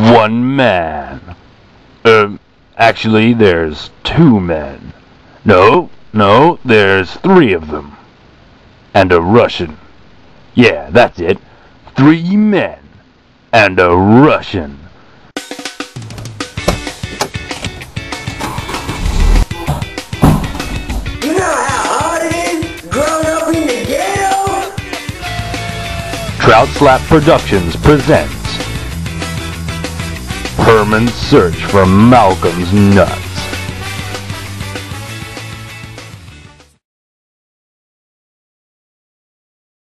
one man. Actually, there's two men. No, there's three of them. And a Russian. Yeah, that's it. 3 men. And a Russian. You know how hard it is growing up in the ghetto? Trout Slap Productions presents Herman's Search for Malcolm's Nut.